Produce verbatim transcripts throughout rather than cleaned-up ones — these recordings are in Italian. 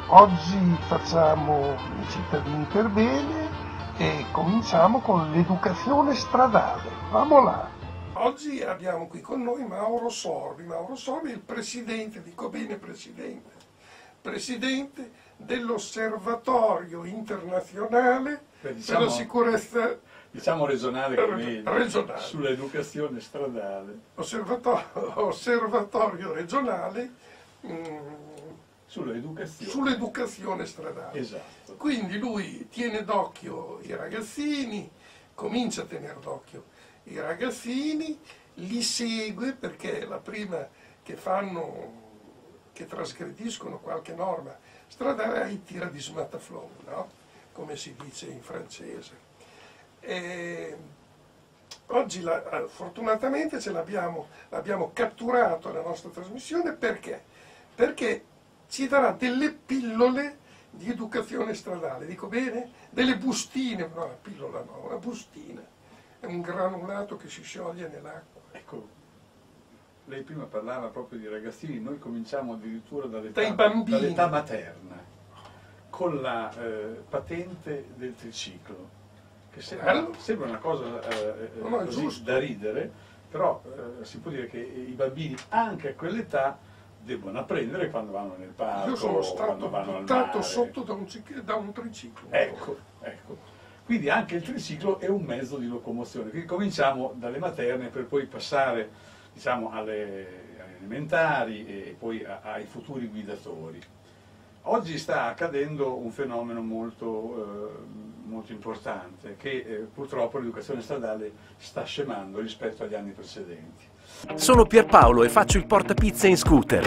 Oggi facciamo i cittadini per bene e cominciamo con l'educazione stradale. Vamo là! Oggi abbiamo qui con noi Mauro Sorbi. Mauro Sorbi è il presidente, dico bene presidente, presidente dell'Osservatorio Internazionale Beh, diciamo, per la Sicurezza diciamo regionale, che regionale. Sull'educazione stradale. Osservatorio, osservatorio regionale mh, sull'educazione. sull'educazione stradale. Esatto. Quindi lui tiene d'occhio i ragazzini, comincia a tenere d'occhio i ragazzini, li segue perché la prima che fanno, che trasgrediscono qualche norma stradale, è tira di smataflon, no? Come si dice in francese. E oggi la, fortunatamente ce l'abbiamo, l'abbiamo catturato alla nostra trasmissione perché? Perché ci darà delle pillole di educazione stradale, dico bene? Delle bustine, no, una pillola no, una bustina, è un granulato che si scioglie nell'acqua. Ecco, lei prima parlava proprio di ragazzini, noi cominciamo addirittura dall'età, dai bambini, dall'età materna, con la eh, patente del triciclo, che sembra, sembra una cosa eh, no, no, così da ridere, però eh, si può dire che i bambini anche a quell'età debbono apprendere quando vanno nel parco. Io sono stato buttato sotto da un, da un triciclo. Ecco, ecco. Quindi anche il triciclo è un mezzo di locomozione. Quindi cominciamo dalle materne per poi passare, diciamo, alle, alle elementari e poi a, ai futuri guidatori. Oggi sta accadendo un fenomeno molto, eh, molto importante, che eh, purtroppo l'educazione stradale sta scemando rispetto agli anni precedenti. Sono Pierpaolo e faccio il portapizza in scooter.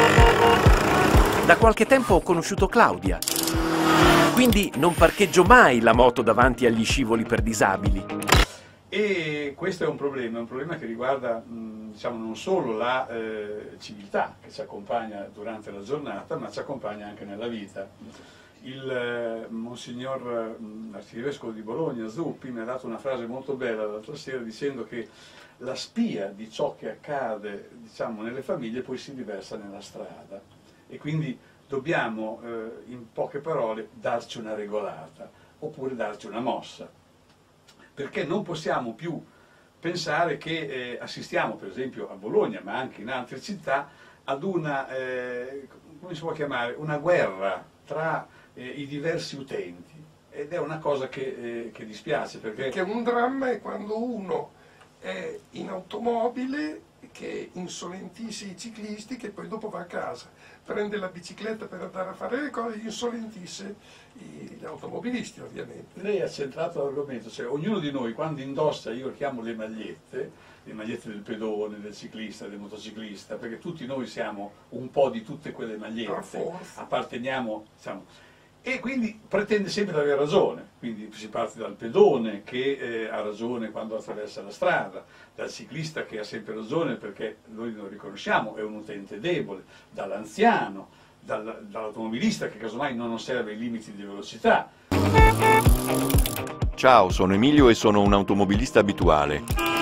Da qualche tempo ho conosciuto Claudia, quindi non parcheggio mai la moto davanti agli scivoli per disabili. E questo è un problema, è un problema che riguarda mh, diciamo, non solo la eh, civiltà che ci accompagna durante la giornata, ma ci accompagna anche nella vita. Il eh, Monsignor mh, Arcivescovo di Bologna, Zuppi, mi ha dato una frase molto bella l'altra sera dicendo che la spia di ciò che accade, diciamo, nelle famiglie poi si riversa nella strada e quindi dobbiamo, eh, in poche parole, darci una regolata oppure darci una mossa, perché non possiamo più pensare che eh, assistiamo, per esempio a Bologna, ma anche in altre città, ad una, eh, come si può chiamare, una guerra tra eh, i diversi utenti, ed è una cosa che, eh, che dispiace. Perché... perché un dramma è quando uno è in automobile che insolentisce i ciclisti, che poi dopo va a casa, prende la bicicletta per andare a fare le cose, insolentisce gli automobilisti ovviamente. Lei ha centrato l'argomento, cioè ognuno di noi quando indossa, io chiamo le magliette, le magliette del pedone, del ciclista, del motociclista, perché tutti noi siamo un po' di tutte quelle magliette, apparteniamo, diciamo, e quindi pretende sempre di avere ragione, quindi si parte dal pedone che eh, ha ragione quando attraversa la strada, dal ciclista che ha sempre ragione perché noi lo riconosciamo, è un utente debole, dall'anziano, dal, dall'automobilista che casomai non osserva i limiti di velocità. Ciao, sono Emilio e sono un automobilista abituale.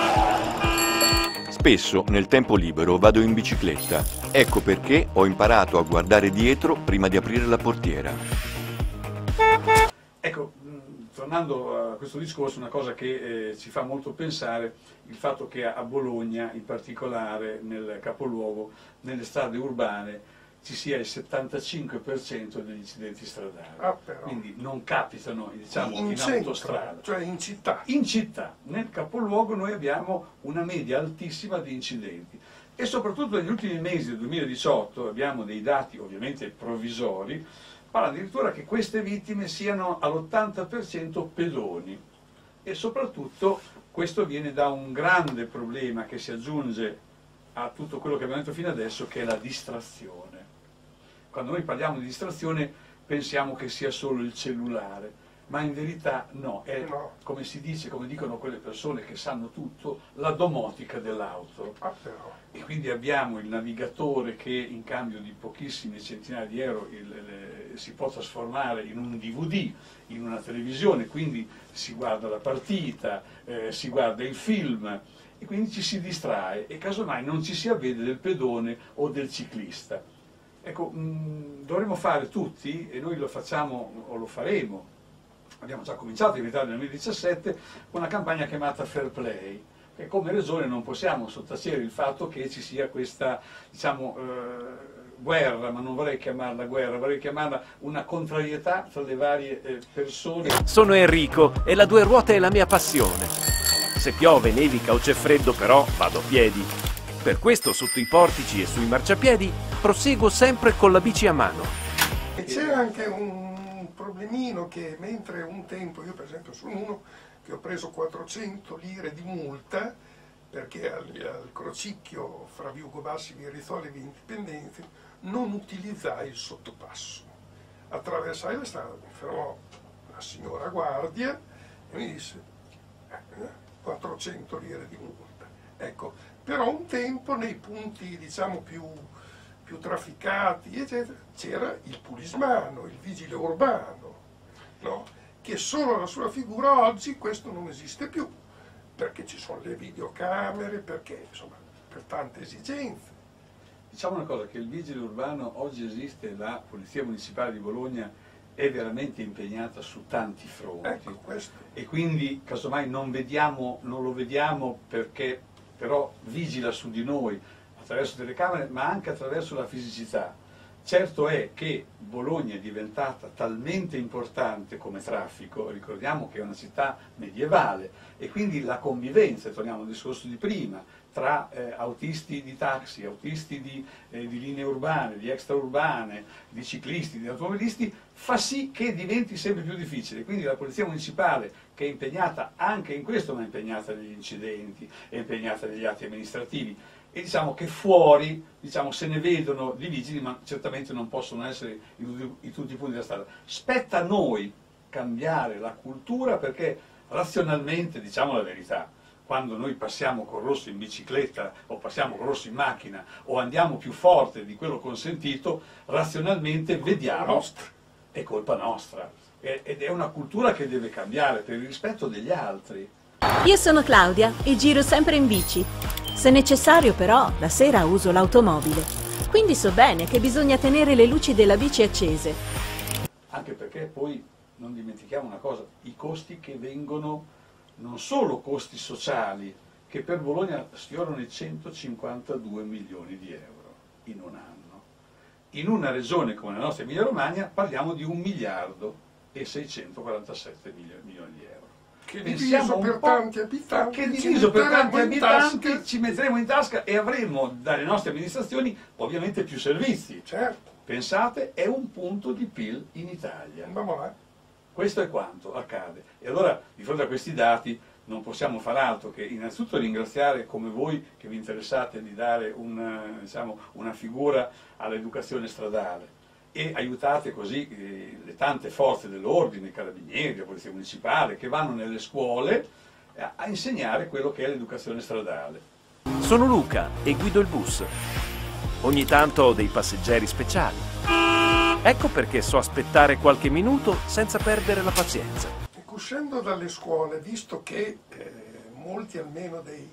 Spesso nel tempo libero vado in bicicletta, ecco perché ho imparato a guardare dietro prima di aprire la portiera. Ecco, tornando a questo discorso, una cosa che eh, ci fa molto pensare il fatto che a Bologna, in particolare nel capoluogo, nelle strade urbane, ci sia il settantacinque per cento degli incidenti stradali. Ah, però. Quindi non capitano, diciamo, in, in centro, autostrada. Cioè in città. In città, nel capoluogo noi abbiamo una media altissima di incidenti. E soprattutto negli ultimi mesi del duemiladiciotto abbiamo dei dati ovviamente provvisori, parla addirittura che queste vittime siano all'ottanta per cento pedoni e soprattutto questo viene da un grande problema che si aggiunge a tutto quello che abbiamo detto fino adesso, che è la distrazione. Quando noi parliamo di distrazione pensiamo che sia solo il cellulare, ma in verità no, è no. come si dice, come dicono quelle persone che sanno tutto, la domotica dell'auto. Ah, però. E quindi abbiamo il navigatore che in cambio di pochissime centinaia di euro il, le, si può trasformare in un D V D, in una televisione, quindi si guarda la partita, eh, si guarda il film e quindi ci si distrae e casomai non ci si avvede del pedone o del ciclista. Ecco, mh, dovremmo fare tutti, e noi lo facciamo o lo faremo, abbiamo già cominciato in Italia nel duemiladiciassette, con una campagna chiamata Fair Play, che come Regione non possiamo sottacere il fatto che ci sia questa, diciamo, eh, guerra, ma non vorrei chiamarla guerra, vorrei chiamarla una contrarietà tra le varie eh, persone. Sono Enrico e la due ruote è la mia passione. Se piove, nevica o c'è freddo però vado a piedi. Per questo sotto i portici e sui marciapiedi proseguo sempre con la bici a mano. E c'è anche un problemino che mentre un tempo, io per esempio sono uno che ho preso quattrocento lire di multa perché al, al crocicchio fra via Ugo Bassi, via Rizzoli e via Indipendenza non utilizzai il sottopasso. Attraversai la strada, mi fermò la signora guardia e mi disse eh, quattrocento lire di multa. Ecco, però un tempo nei punti diciamo più, più trafficati eccetera c'era il pulismano, il vigile urbano, no? Che solo la sua figura oggi questo non esiste più, perché ci sono le videocamere, perché insomma per tante esigenze. Diciamo una cosa, che il vigile urbano oggi esiste, la Polizia Municipale di Bologna è veramente impegnata su tanti fronti. Ecco, questo. E quindi casomai non, vediamo, non lo vediamo perché però vigila su di noi attraverso telecamere, ma anche attraverso la fisicità. Certo è che Bologna è diventata talmente importante come traffico, ricordiamo che è una città medievale, e quindi la convivenza, torniamo al discorso di prima, tra eh, autisti di taxi, autisti di, eh, di linee urbane, di extraurbane, di ciclisti, di automobilisti, fa sì che diventi sempre più difficile. Quindi la Polizia Municipale, che è impegnata anche in questo, ma è impegnata negli incidenti, è impegnata negli atti amministrativi, e diciamo che fuori diciamo, se ne vedono di vigili, ma certamente non possono essere in, in tutti i punti della strada. Spetta a noi cambiare la cultura, perché razionalmente, diciamo la verità, quando noi passiamo col rosso in bicicletta o passiamo col rosso in macchina o andiamo più forte di quello consentito, razionalmente vediamo è colpa nostra, ed è una cultura che deve cambiare per il rispetto degli altri. Io sono Claudia e giro sempre in bici. Se necessario però, la sera uso l'automobile. Quindi so bene che bisogna tenere le luci della bici accese. Anche perché poi non dimentichiamo una cosa, i costi che vengono, non solo costi sociali, che per Bologna sfiorano i centocinquantadue milioni di euro in un anno. In una regione come la nostra Emilia Romagna parliamo di un miliardo e seicentoquarantasette milioni di euro. Che diviso per tanti abitanti, che diviso per tanti abitanti ci metteremo in tasca e avremo dalle nostre amministrazioni ovviamente più servizi. Certo. Pensate, è un punto di P I L in Italia. Andiamo là. Questo è quanto accade. E allora, di fronte a questi dati, non possiamo far altro che innanzitutto ringraziare come voi che vi interessate di dare una, diciamo, una figura all'educazione stradale, e aiutate così eh, le tante forze dell'ordine, i carabinieri, la polizia municipale, che vanno nelle scuole a, a insegnare quello che è l'educazione stradale. Sono Luca e guido il bus. Ogni tanto ho dei passeggeri speciali. Ecco perché so aspettare qualche minuto senza perdere la pazienza. Uscendo dalle scuole, visto che eh, molti almeno dei,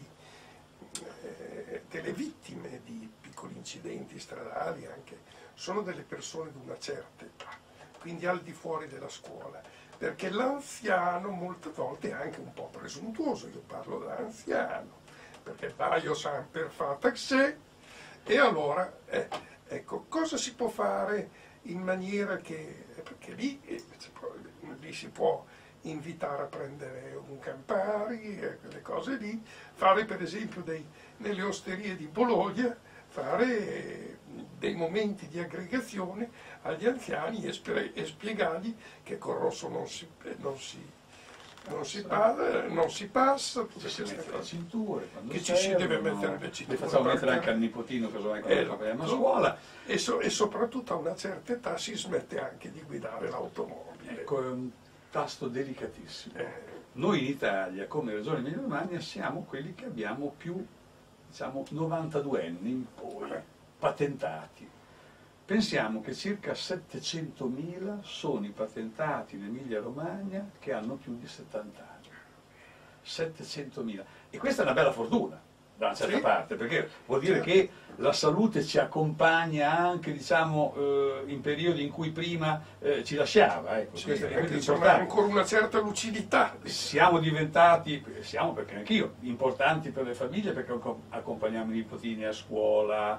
eh, delle vittime di piccoli incidenti stradali anche sono delle persone di una certa età, quindi al di fuori della scuola, perché l'anziano molte volte è anche un po' presuntuoso, io parlo da anziano, perché vai io sempre fa taxi, e allora, eh, ecco, cosa si può fare in maniera che, perché lì, eh, lì si può invitare a prendere un Campari, eh, quelle cose lì, fare per esempio dei, nelle osterie di Bologna, fare eh, dei momenti di aggregazione agli anziani e, spie e spiegargli che col rosso non si, non si, non si, pa non si passa, tutte ci si mette cose. le cinture, che ci si deve mettere le cinture. Le facciamo mettere anche al nipotino, casomai quando eh, andiamo a scuola. E, so e soprattutto a una certa età si smette anche di guidare l'automobile. Ecco, è un tasto delicatissimo. Eh. Noi in Italia, come Regione Emilia Romagna, siamo quelli che abbiamo più, diciamo, novantadue anni in poi, patentati. Pensiamo che circa settecentomila sono i patentati in Emilia Romagna che hanno più di settanta anni. settecentomila. E questa è una bella fortuna, da una certa Sì. parte, perché vuol dire Certo. che la salute ci accompagna anche, diciamo, eh, in periodi in cui prima eh, ci lasciava. Ecco, Sì, questo è perché questo è insomma, importante. ancora una certa lucidità. Siamo diventati, siamo perché anch'io, importanti per le famiglie perché accom- accompagniamo i nipotini a scuola,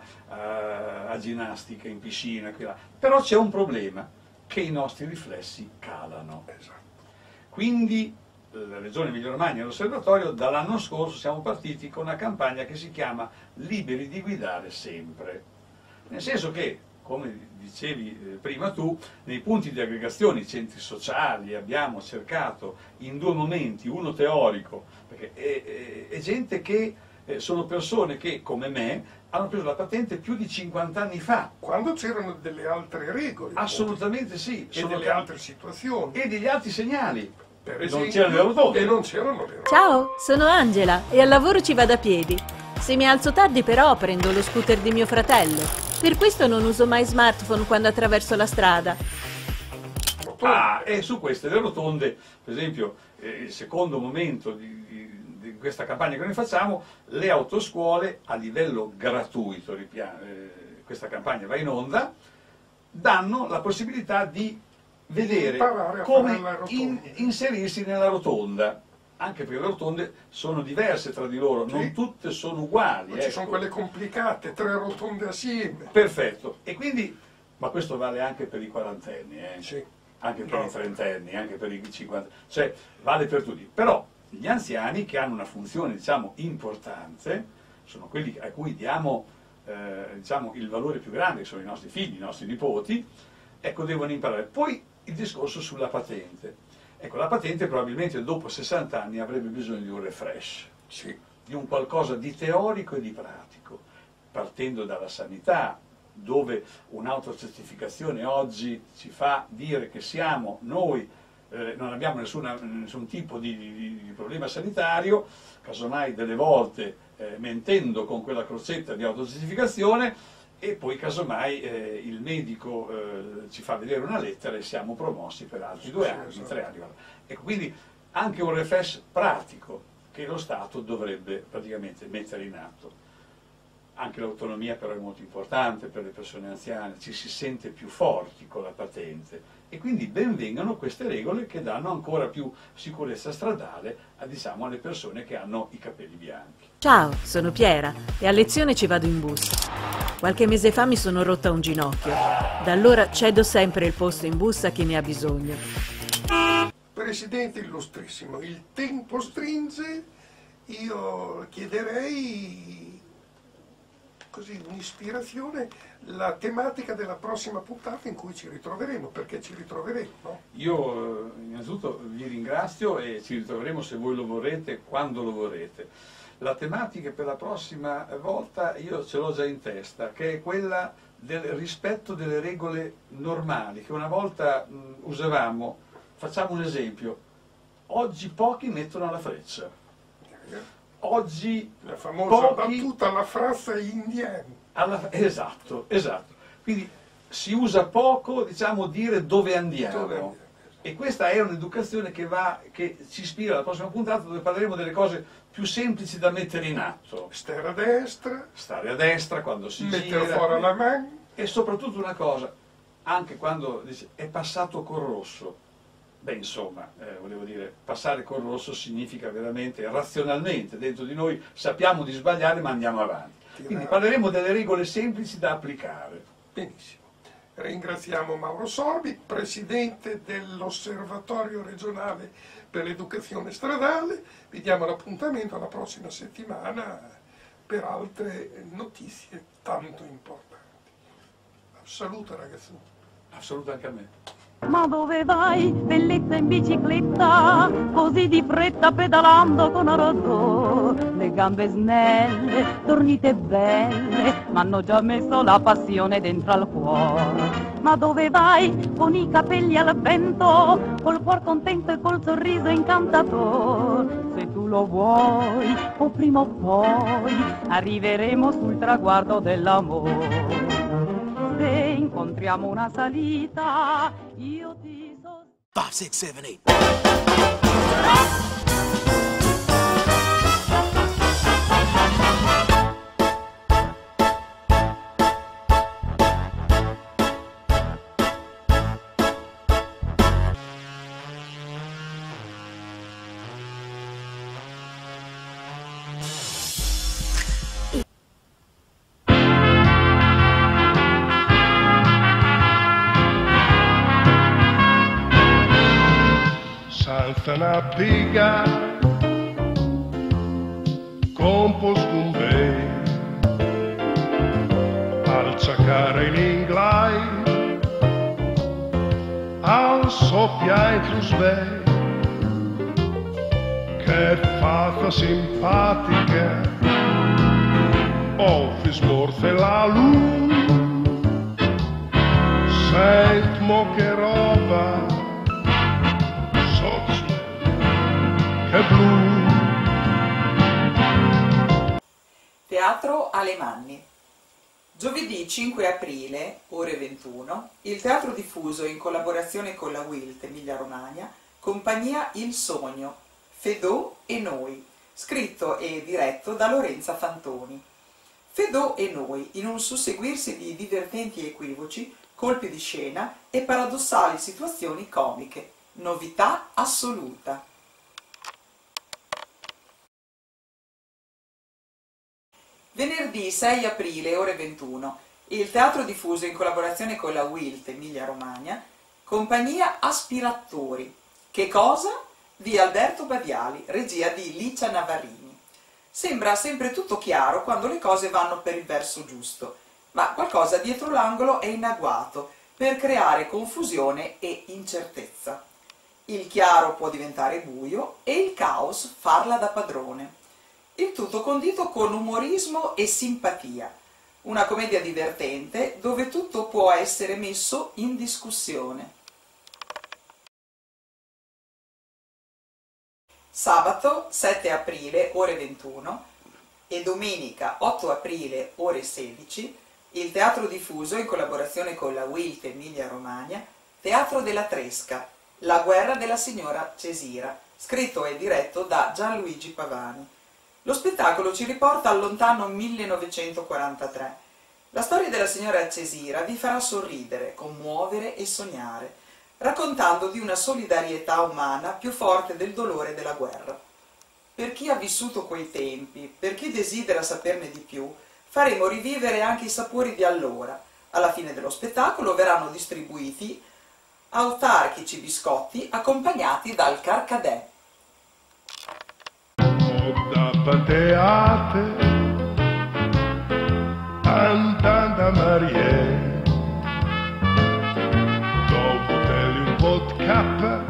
a, a ginnastica, in piscina, qui là. Però c'è un problema, che i nostri riflessi calano. Esatto. Quindi la Regione Emilia-Romagna e l'Osservatorio dall'anno scorso siamo partiti con una campagna che si chiama Liberi di guidare sempre. Nel senso che, come dicevi eh, prima tu, nei punti di aggregazione, i centri sociali, abbiamo cercato in due momenti, uno teorico, perché è, è, è gente che eh, sono persone che, come me, hanno preso la patente più di cinquanta anni fa. Quando c'erano delle altre regole. Assolutamente sì. E sono delle cam- altre situazioni. E degli altri segnali. Per non esempio, c'erano le rotonde. E non c'erano le rotonde. Ciao, sono Angela e al lavoro ci vado a piedi. Se mi alzo tardi però prendo lo scooter di mio fratello. Per questo non uso mai smartphone quando attraverso la strada. Rotonde. Ah, e su queste le rotonde, per esempio, eh, il secondo momento di, di- di questa campagna che noi facciamo, le autoscuole a livello gratuito, ripia- eh, questa campagna va in onda, danno la possibilità di vedere Imparare a come fare la rotonda. in- inserirsi nella rotonda, anche perché le rotonde sono diverse tra di loro, Sì. non tutte sono uguali. Ma ci sono ecco. quelle complicate, tre rotonde assieme. Perfetto, e quindi, ma questo vale anche per i quarantenni, eh? Sì. Anche per No. i trentenni, anche per i cinquanta, cioè vale per tutti. Però gli anziani che hanno una funzione, diciamo, importante, sono quelli a cui diamo eh, diciamo, il valore più grande, che sono i nostri figli, i nostri nipoti, ecco, devono imparare. Poi il discorso sulla patente. Ecco, la patente probabilmente dopo sessanta anni avrebbe bisogno di un refresh, Sì. di un qualcosa di teorico e di pratico, partendo dalla sanità, dove un'autocertificazione oggi ci fa dire che siamo noi, eh, non abbiamo nessuna- nessun tipo di, di- di problema sanitario, casomai delle volte eh, mentendo con quella crocetta di autocertificazione, e poi casomai eh, il medico eh, ci fa vedere una lettera e siamo promossi per altri due Sì, anni, esatto. tre anni. Ecco, quindi anche un refresh pratico che lo Stato dovrebbe praticamente mettere in atto. Anche l'autonomia però è molto importante per le persone anziane, ci si sente più forti con la patente e quindi ben vengano queste regole che danno ancora più sicurezza stradale a, diciamo, alle persone che hanno i capelli bianchi. Ciao, sono Piera e a lezione ci vado in bus. Qualche mese fa mi sono rotta un ginocchio. Da allora cedo sempre il posto in bus a chi ne ha bisogno. Presidente illustrissimo, il tempo stringe, io chiederei così un'ispirazione, la tematica della prossima puntata in cui ci ritroveremo, perché ci ritroveremo, no? Io eh, innanzitutto vi ringrazio e ci ritroveremo se voi lo vorrete, quando lo vorrete. La tematica per la prossima volta io ce l'ho già in testa, che è quella del rispetto delle regole normali, che una volta mh, usavamo. Facciamo un esempio, oggi pochi mettono la freccia, oggi La famosa pochi... battuta la frase indiana. Alla- Esatto, esatto. Quindi si usa poco, diciamo, dire dove andiamo. Dove andiamo. E questa è un'educazione che, va, che ci ispira alla prossima puntata, dove parleremo delle cose più semplici da mettere in atto. Stare a destra, Stare a destra quando si mettere gira. fuori la mano. E soprattutto una cosa, anche quando dice è passato col rosso. Beh, insomma, eh, volevo dire, passare col rosso significa veramente, razionalmente, dentro di noi sappiamo di sbagliare ma andiamo avanti. Quindi parleremo delle regole semplici da applicare. Benissimo. Ringraziamo Mauro Sorbi, Presidente dell'Osservatorio regionale per l'educazione stradale. Vi diamo l'appuntamento alla prossima settimana per altre notizie tanto importanti. Saluto ragazzi. Assoluto anche a me. Ma dove vai, bellezza in bicicletta, così di fretta pedalando con ardor? Le gambe snelle, tornite belle, m'hanno già messo la passione dentro al cuore. Ma dove vai, con i capelli al vento, col cuor contento e col sorriso incantator? Se tu lo vuoi, o prima o poi, arriveremo sul traguardo dell'amore. Se incontriamo una salita, io ti so... Five, six, seven, eight. Senza una piga composto un bei al ciacare in inglai al soppia e tu svei che fatta simpatica oh fi smorte la luna sentmo che roba sotto che blu. Teatro Alemanni. Giovedì cinque aprile, ore ventuno, il Teatro Diffuso in collaborazione con la Wilt Emilia Romagna, compagnia Il Sogno, Fedò e Noi, scritto e diretto da Lorenza Fantoni. Fedò e Noi, in un susseguirsi di divertenti equivoci, colpi di scena e paradossali situazioni comiche. Novità assoluta. Venerdì sei aprile, ore ventuno, il Teatro Diffuso in collaborazione con la Wilt Emilia Romagna, compagnia Aspirattori. Che cosa? Di Alberto Badiali, regia di Licia Navarini. Sembra sempre tutto chiaro quando le cose vanno per il verso giusto, ma qualcosa dietro l'angolo è in agguato per creare confusione e incertezza. Il chiaro può diventare buio e il caos farla da padrone. Il tutto condito con umorismo e simpatia, una commedia divertente dove tutto può essere messo in discussione. Sabato sette aprile, ore ventuno, e domenica otto aprile, ore sedici, il Teatro Diffuso in collaborazione con la Wilt Emilia Romagna, Teatro della Tresca, La guerra della signora Cesira, scritto e diretto da Gianluigi Pavani. Lo spettacolo ci riporta al lontano millenovecentoquarantatré. La storia della signora Cesira vi farà sorridere, commuovere e sognare, raccontando di una solidarietà umana più forte del dolore della guerra. Per chi ha vissuto quei tempi, per chi desidera saperne di più, faremo rivivere anche i sapori di allora. Alla fine dello spettacolo verranno distribuiti autarchici biscotti accompagnati dal carcadè. Bateate andando a Marie dopo un po' di cappa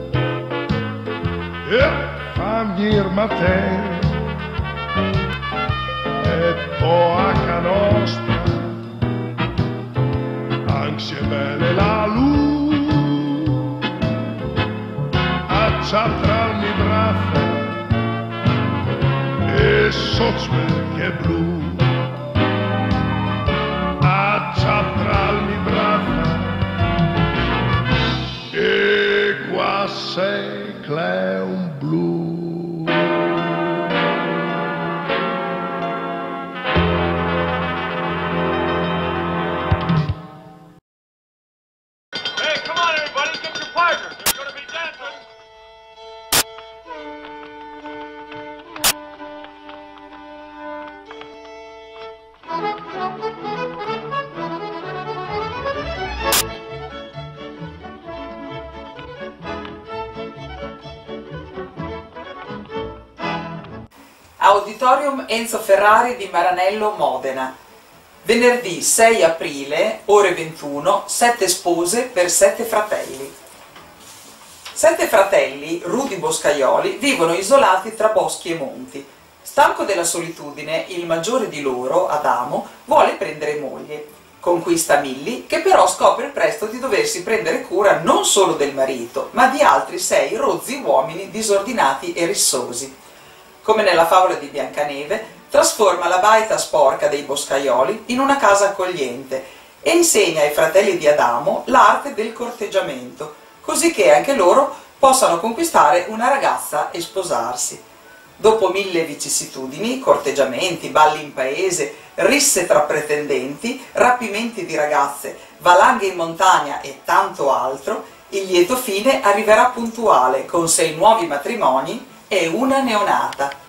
e fammi irma te e poi a canostra anche bene la luce a ciatrarmi braccia e sozzme che blu a ciatrarmi brava e qua sei cleon blu. Hey, come on everybody, get your partners, there's gonna be dancing. Auditorium Enzo Ferrari di Maranello, Modena. Venerdì sei aprile, ore ventuno, sette spose per sette fratelli. Sette fratelli, rudi boscaioli, vivono isolati tra boschi e monti. Stanco della solitudine, il maggiore di loro, Adamo, vuole prendere moglie. Conquista Milly, che però scopre presto di doversi prendere cura non solo del marito, ma di altri sei rozzi uomini disordinati e rissosi. Come nella favola di Biancaneve, trasforma la baita sporca dei boscaioli in una casa accogliente e insegna ai fratelli di Adamo l'arte del corteggiamento, così che anche loro possano conquistare una ragazza e sposarsi. Dopo mille vicissitudini, corteggiamenti, balli in paese, risse tra pretendenti, rapimenti di ragazze, valanghe in montagna e tanto altro, il lieto fine arriverà puntuale con sei nuovi matrimoni e una neonata.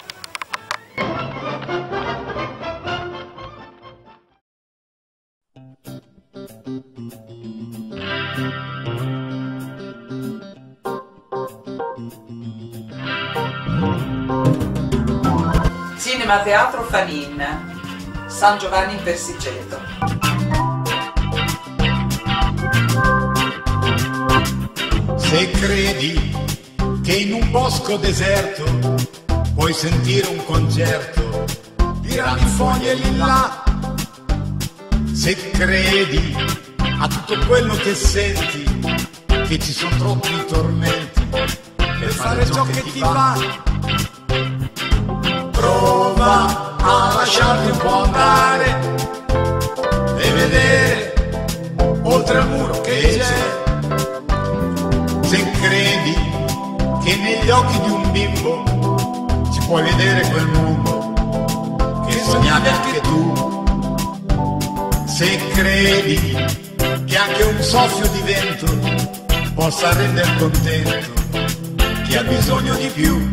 Cinema Teatro Fanin, San Giovanni in Persiceto. Se credi che in un bosco deserto puoi sentire un concerto di rami, foglie e lilla, se credi a tutto quello che senti, che ci sono troppi tormenti per fare ciò che ti va, prova a lasciarti un po' andare e vedere oltre al muro che c'è. Se credi che negli occhi di un bimbo ci puoi vedere quel mondo che sognavi anche tu, se credi che anche un soffio di vento possa rendere contento chi ha bisogno di più,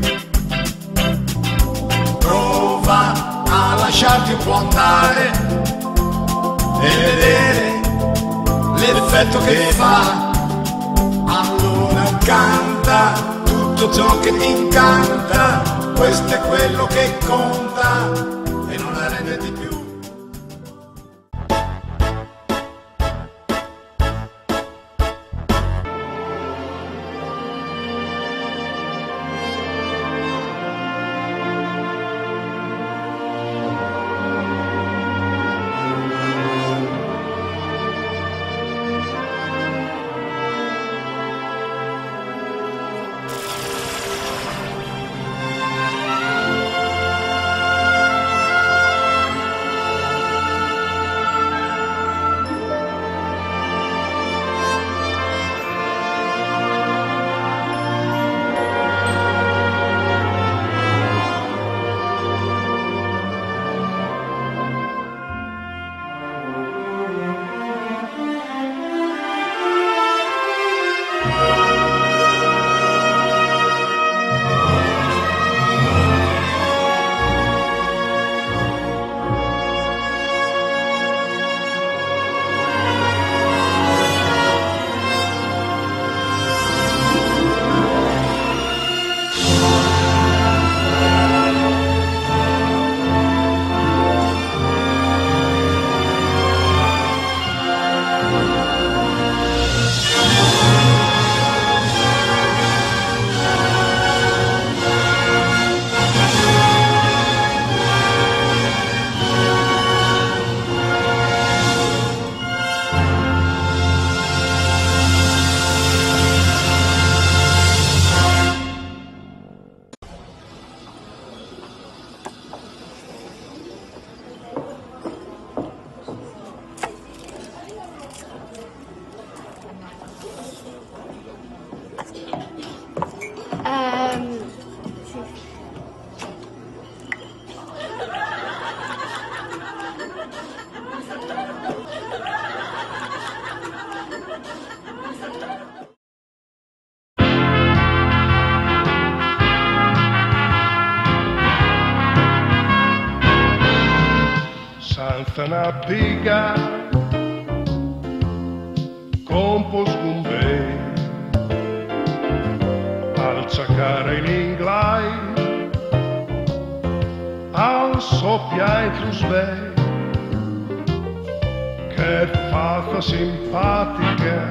prova a lasciarti un po' andare e vedere l'effetto che fa. Allora canta tutto ciò che ti incanta, questo è quello che conta e non arrenderti più. Santana piga compos gumbei al ciacare in inglai al soppia e trusbei che fatta simpatica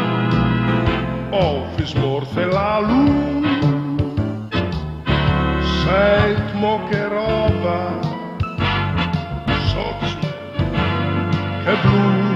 o fi smorte la lu sentmo che roba che blu.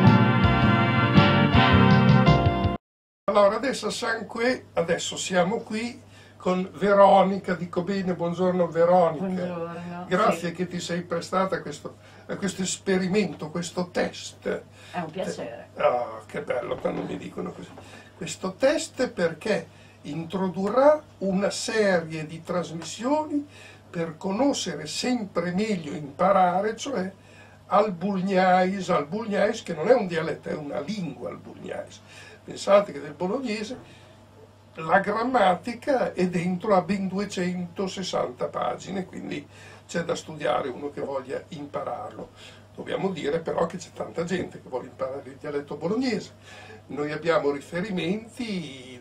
Allora adesso siamo qui, adesso siamo qui con Veronica, dico bene, buongiorno Veronica. Buongiorno. Grazie Sì. che ti sei prestata a questo, a questo esperimento, questo test. È un piacere. Ah, che bello quando mi dicono così. Questo test perché introdurrà una serie di trasmissioni per conoscere sempre meglio, imparare, cioè al Bulgnais, al Bulgnais che non è un dialetto, è una lingua al Bulgnais. Pensate che del bolognese la grammatica è dentro a ben duecentosessanta pagine, quindi c'è da studiare uno che voglia impararlo. Dobbiamo dire però che c'è tanta gente che vuole imparare il dialetto bolognese. Noi abbiamo riferimenti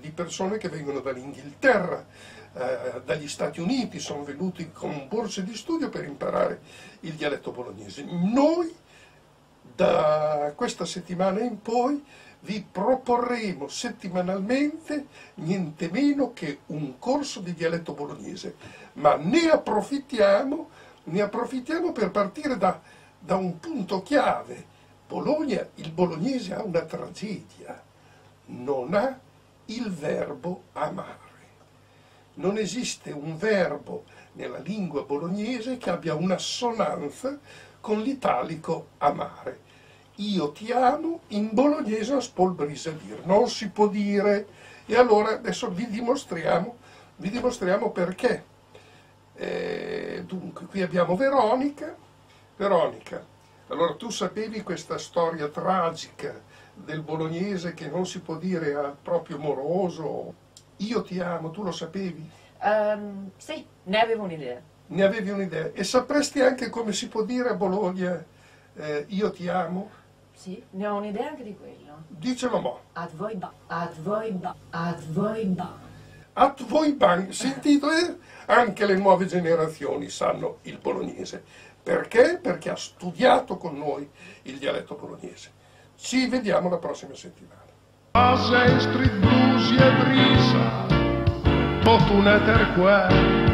di persone che vengono dall'Inghilterra, eh, dagli Stati Uniti, sono venuti con borse di studio per imparare il dialetto bolognese. Noi da questa settimana in poi vi proporremo settimanalmente niente meno che un corso di dialetto bolognese, ma ne approfittiamo, ne approfittiamo per partire da, da un punto chiave. Bologna, il bolognese ha una tragedia, non ha il verbo amare. Non esiste un verbo nella lingua bolognese che abbia un'assonanza con l'italico amare. Io ti amo, in bolognese spolbrisa dir, non si può dire. E allora adesso vi dimostriamo, vi dimostriamo perché. Eh, dunque, qui abbiamo Veronica. Veronica, allora tu sapevi questa storia tragica del bolognese che non si può dire al proprio moroso? Io ti amo, tu lo sapevi? Um, sì, ne avevo un'idea. Ne avevi un'idea. E sapresti anche come si può dire a Bologna eh, io ti amo? Sì, ne ho un'idea anche di quello. Dicelo mo. Ad voi ba, ad voi ba, ad voi ba. Ad voi ban, sentito? Eh? Anche le nuove generazioni sanno il bolognese. Perché? Perché ha studiato con noi il dialetto bolognese. Ci vediamo la prossima settimana. Masen street blues je brisa, tot un eter qua,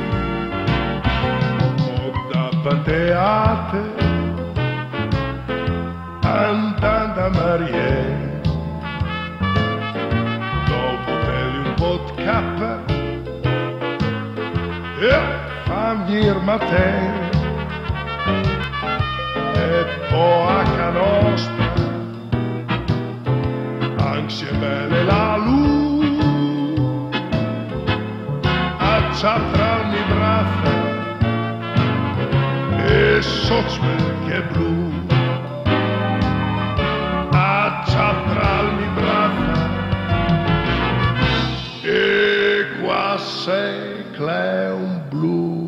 od da bateate, andando a Marie, dopo te un po' di cappa, e fammi ir Matteo, e poi a Canostra, anche belle la luce, a ciatrarmi braccia, e socio che blu. Ciatralmi brava e qua sei Cleon Blu.